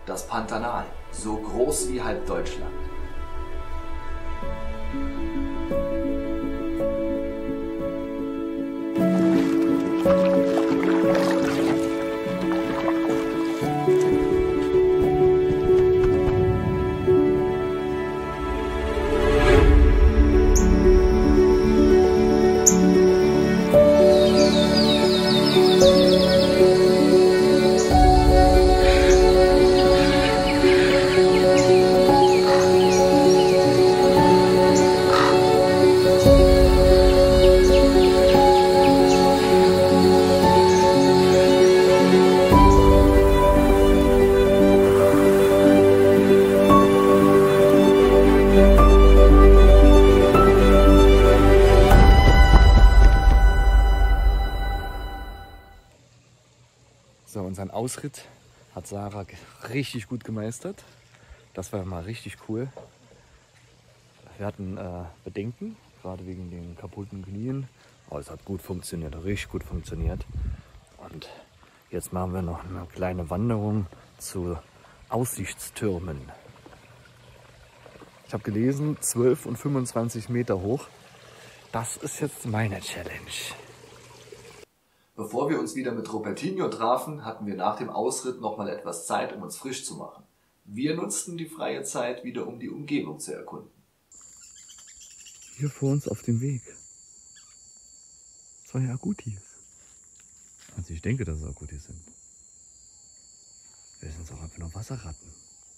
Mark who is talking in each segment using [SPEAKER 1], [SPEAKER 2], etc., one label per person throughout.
[SPEAKER 1] das Pantanal, so groß wie halb Deutschland.
[SPEAKER 2] So, unseren Ausritt hat Sarah richtig gut gemeistert. Das war mal richtig cool. Wir hatten Bedenken, gerade wegen den kaputten Knien. Aber es hat gut funktioniert, richtig gut funktioniert. Und jetzt machen wir noch eine kleine Wanderung zu Aussichtstürmen. Ich habe gelesen, 12 und 25 Meter hoch. Das ist jetzt meine Challenge.
[SPEAKER 1] Bevor wir uns wieder mit Robertinho trafen, hatten wir nach dem Ausritt noch mal etwas Zeit, um uns frisch zu machen. Wir nutzten die freie Zeit wieder, um die Umgebung zu erkunden.
[SPEAKER 2] Hier vor uns auf dem Weg 2 Agutis. Also ich denke, dass es Agutis sind. Wir sind auch einfach nur Wasserratten.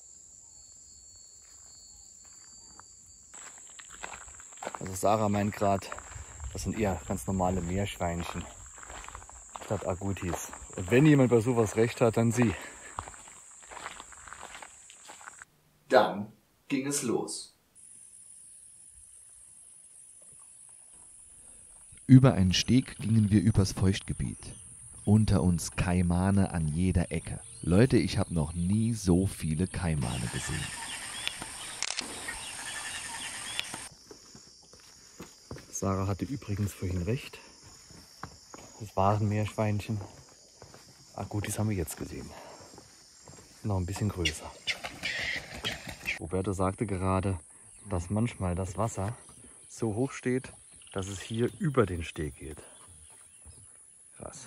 [SPEAKER 2] Also Sarah meint gerade, das sind eher ganz normale Meerschweinchen statt Agutis. Und wenn jemand bei sowas recht hat, dann sie.
[SPEAKER 1] Dann ging es los.
[SPEAKER 3] Über einen Steg gingen wir übers Feuchtgebiet. Unter uns Kaimane an jeder Ecke. Leute, ich habe noch nie so viele Kaimane gesehen.
[SPEAKER 2] Sarah hatte übrigens vorhin recht. Das waren Meerschweinchen. Agutis haben wir jetzt gesehen. Noch ein bisschen größer. Roberto sagte gerade, dass manchmal das Wasser so hoch steht, dass es hier über den Steg geht. Krass.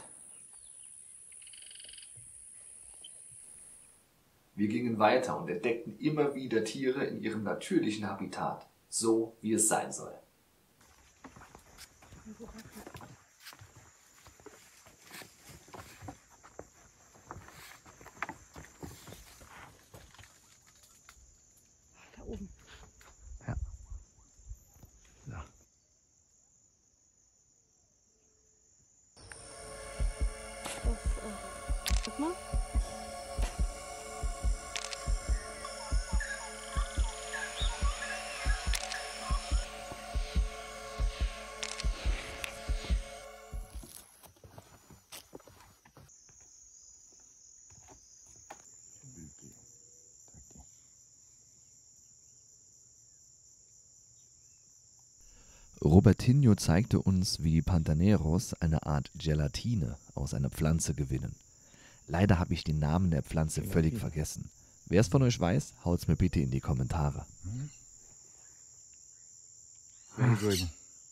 [SPEAKER 1] Wir gingen weiter und entdeckten immer wieder Tiere in ihrem natürlichen Habitat, so wie es sein soll.
[SPEAKER 2] Da oben. Ja. Ja.
[SPEAKER 4] Guck mal.
[SPEAKER 3] Robertinho zeigte uns, wie die Pantaneros eine Art Gelatine aus einer Pflanze gewinnen. Leider habe ich den Namen der Pflanze völlig vergessen. Wer es von euch weiß, haut's mir bitte in die Kommentare.
[SPEAKER 2] Very good.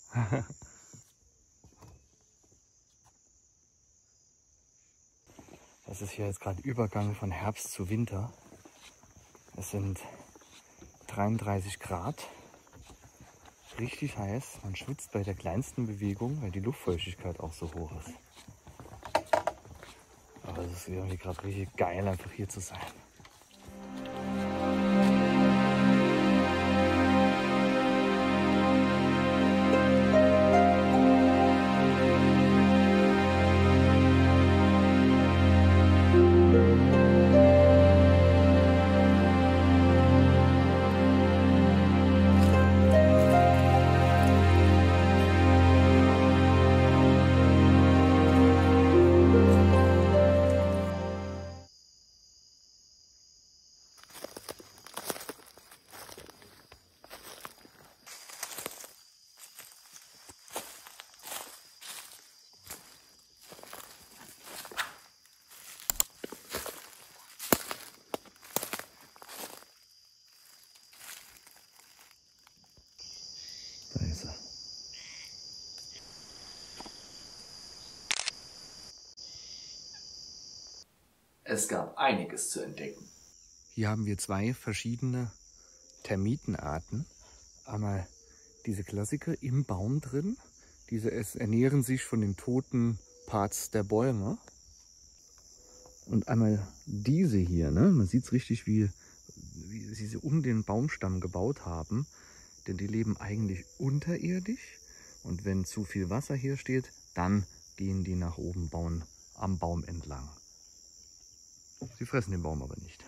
[SPEAKER 2] Das ist hier jetzt gerade Übergang von Herbst zu Winter. Es sind 33 Grad. Richtig heiß. Man schwitzt bei der kleinsten Bewegung, weil die Luftfeuchtigkeit auch so hoch ist. Aber es ist irgendwie gerade richtig geil, einfach hier zu sein.
[SPEAKER 1] Es gab einiges zu entdecken.
[SPEAKER 2] Hier haben wir zwei verschiedene Termitenarten. Einmal diese Klassiker im Baum drin. Diese ernähren sich von den toten Parts der Bäume. Und einmal diese hier, ne? Man sieht es richtig, wie sie um den Baumstamm gebaut haben. Denn die leben eigentlich unterirdisch. Und wenn zu viel Wasser hier steht, dann gehen die nach oben, bauen am Baum entlang. Sie fressen den Baum aber nicht.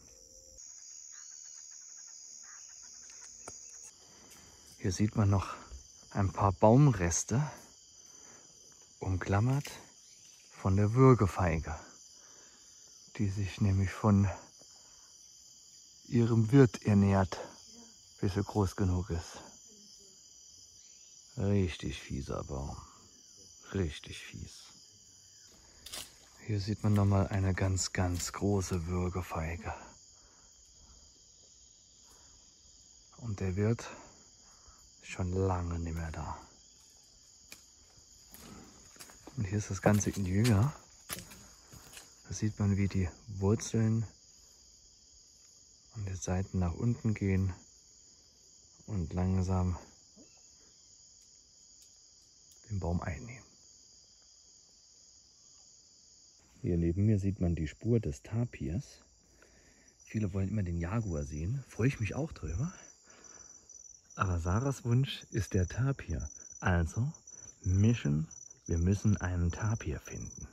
[SPEAKER 2] Hier sieht man noch ein paar Baumreste, umklammert von der Würgefeige, die sich nämlich von ihrem Wirt ernährt, bis er groß genug ist. Richtig fieser Baum, richtig fies. Hier sieht man nochmal eine ganz, ganz große Würgefeige. Und der Wirt ist schon lange nicht mehr da. Und hier ist das Ganze in jünger. Da sieht man, wie die Wurzeln an den Seiten nach unten gehen und langsam den Baum einnehmen. Hier neben mir sieht man die Spur des Tapirs. Viele wollen immer den Jaguar sehen, freue ich mich auch drüber. Aber Sarahs Wunsch ist der Tapir. Also Mission, wir müssen einen Tapir finden.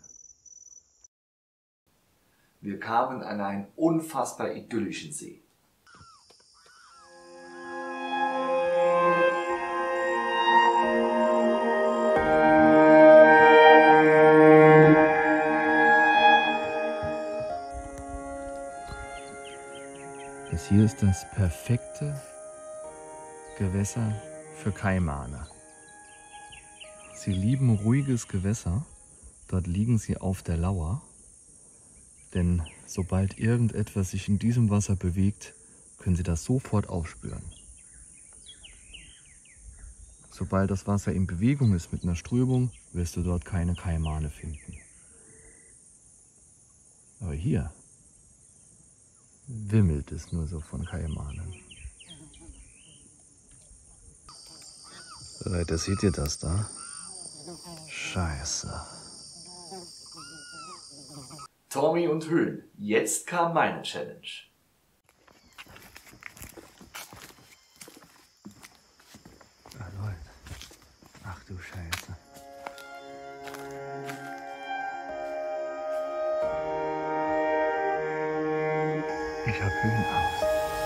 [SPEAKER 1] Wir kamen an einen unfassbar idyllischen See.
[SPEAKER 2] Das hier ist das perfekte Gewässer für Kaimane. Sie lieben ruhiges Gewässer, dort liegen sie auf der Lauer, denn sobald irgendetwas sich in diesem Wasser bewegt, können sie das sofort aufspüren. Sobald das Wasser in Bewegung ist mit einer Strömung, wirst du dort keine Kaimane finden. Aber hier wimmelt es nur so von Kaimanen. Leute, seht ihr das da? Scheiße.
[SPEAKER 1] Tommy und Höhn, jetzt kam meine Challenge.
[SPEAKER 2] Ah, Leute. Ach du Scheiße. Ich hab Höhenangst.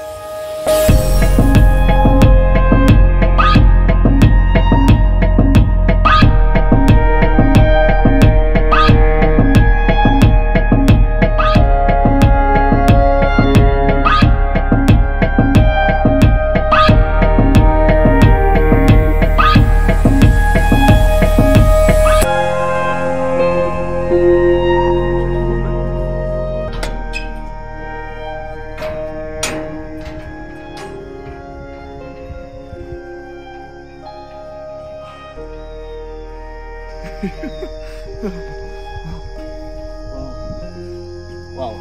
[SPEAKER 1] Wow.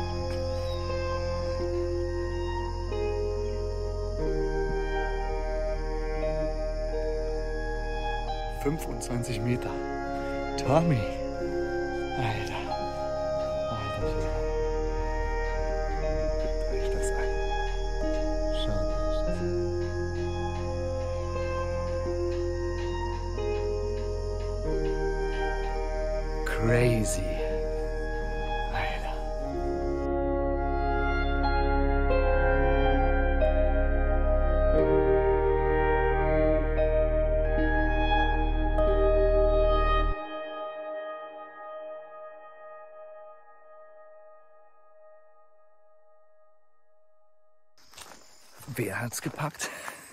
[SPEAKER 2] 25 Meter. Tommy. Alter. Alter Schwede. Guckt euch das an. Schaut euch das an. Crazy. Alter. Wer hat's gepackt?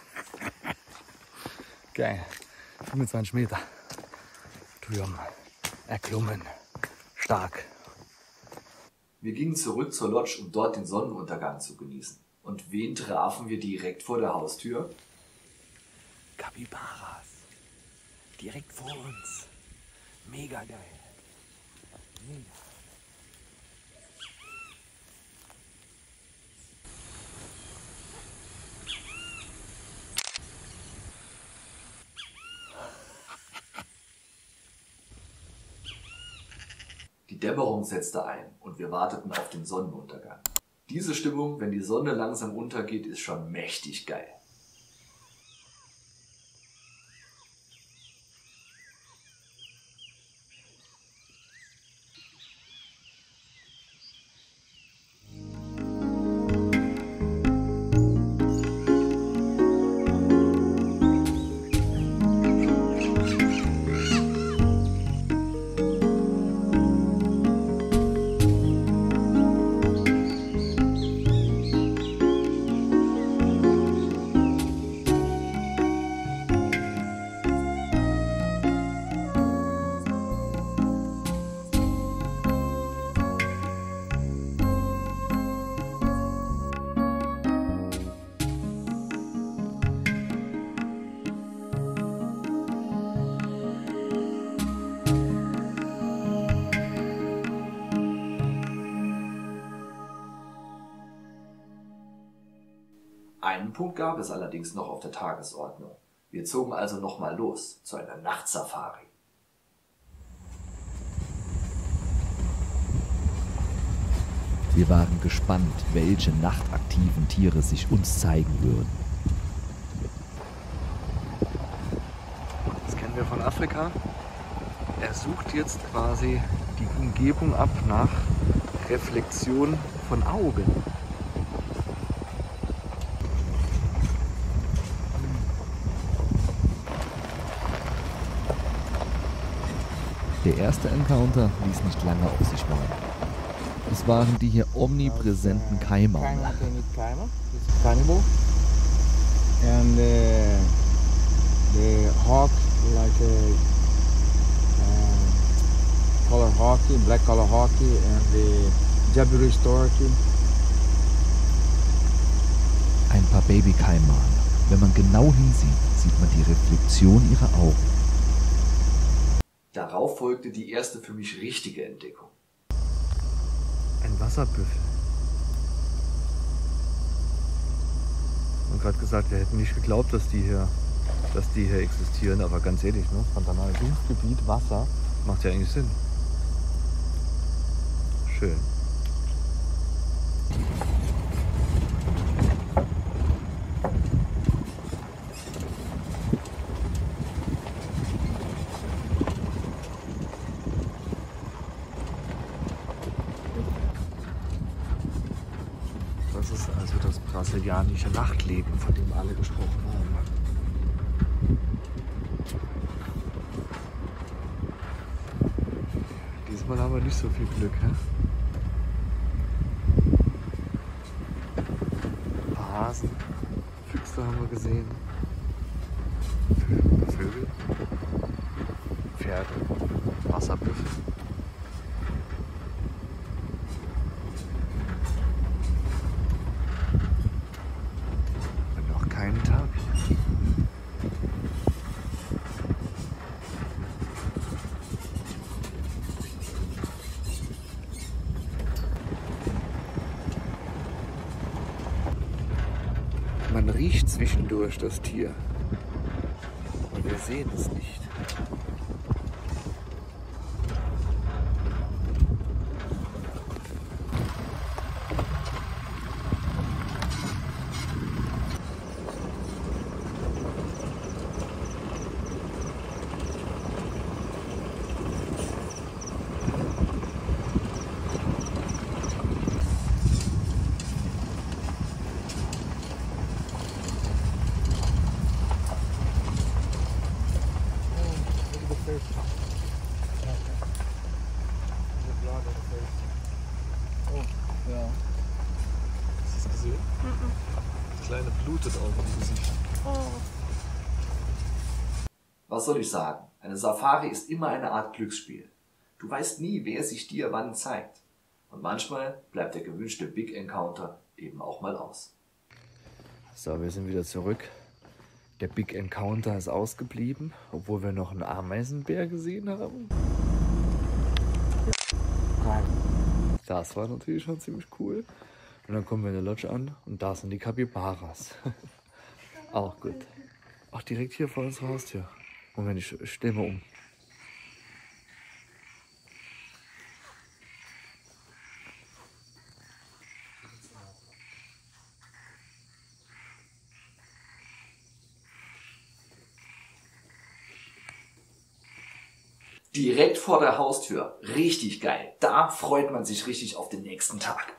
[SPEAKER 2] Geil. 25 Meter. Turm. Erklommen. Stark.
[SPEAKER 1] Wir gingen zurück zur Lodge, um dort den Sonnenuntergang zu genießen. Und wen trafen wir direkt vor der Haustür?
[SPEAKER 2] Kapibaras. Direkt vor uns. Mega geil. Mega.
[SPEAKER 1] Die Dämmerung setzte ein und wir warteten auf den Sonnenuntergang. Diese Stimmung, wenn die Sonne langsam untergeht, ist schon mächtig geil. Einen Punkt gab es allerdings noch auf der Tagesordnung. Wir zogen also nochmal los zu einer Nachtsafari.
[SPEAKER 3] Wir waren gespannt, welche nachtaktiven Tiere sich uns zeigen würden.
[SPEAKER 2] Das kennen wir von Afrika. Er sucht jetzt quasi die Umgebung ab nach Reflexion von Augen.
[SPEAKER 3] Der erste Encounter ließ nicht lange auf sich warten. Es waren die hier omnipräsenten Kaimane.
[SPEAKER 4] Cannibal. And the hawk, like a color hawky, black color hawky, and the Jabiru storky.
[SPEAKER 3] Ein paar Baby-Kaimane. Wenn man genau hinsieht, sieht man die Reflexion ihrer Augen.
[SPEAKER 1] Darauf folgte die erste für mich richtige Entdeckung.
[SPEAKER 2] Ein Wasserbüffel. Wir haben gerade gesagt, wir hätten nicht geglaubt, dass die hier existieren, aber ganz ehrlich, ne? Pantanal, Sumpfgebiet, Wasser, macht ja eigentlich Sinn. Schön. Das ist also das brasilianische Nachtleben, von dem alle gesprochen haben. Diesmal haben wir nicht so viel Glück, ne? Hasen, Füchse haben wir gesehen. Vögel, Pferde, Wasserbüffel. Noch keinen Tag. Man riecht zwischendurch das Tier. Und wir sehen es nicht. Hast du es gesehen? Das Kleine blutet auch im Gesicht.
[SPEAKER 1] Was soll ich sagen? Eine Safari ist immer eine Art Glücksspiel. Du weißt nie, wer sich dir wann zeigt. Und manchmal bleibt der gewünschte Big Encounter eben auch mal aus.
[SPEAKER 2] So, wir sind wieder zurück. Der Big Encounter ist ausgeblieben, obwohl wir noch einen Ameisenbär gesehen haben. Das war natürlich schon ziemlich cool. Und dann kommen wir in der Lodge an und da sind die Capybaras. Auch gut. Auch direkt hier vor unserer Haustür. Moment, ich stelle mal um.
[SPEAKER 1] Direkt vor der Haustür. Richtig geil. Da freut man sich richtig auf den nächsten Tag.